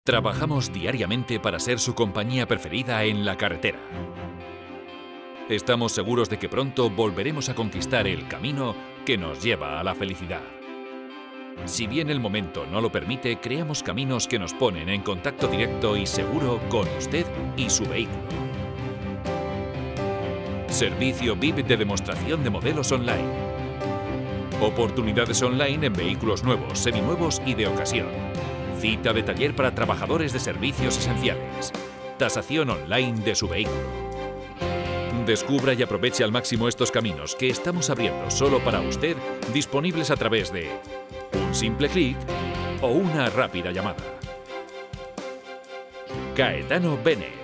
Trabajamos diariamente para ser su compañía preferida en la carretera. Estamos seguros de que pronto volveremos a conquistar el camino que nos lleva a la felicidad. Si bien el momento no lo permite, creamos caminos que nos ponen en contacto directo y seguro con usted y su vehículo. Servicio VIP de demostración de modelos online. Oportunidades online en vehículos nuevos, seminuevos y de ocasión. Cita de taller para trabajadores de servicios esenciales. Tasación online de su vehículo. Descubra y aproveche al máximo estos caminos que estamos abriendo solo para usted, disponibles a través de un simple clic o una rápida llamada. Caetano Bene.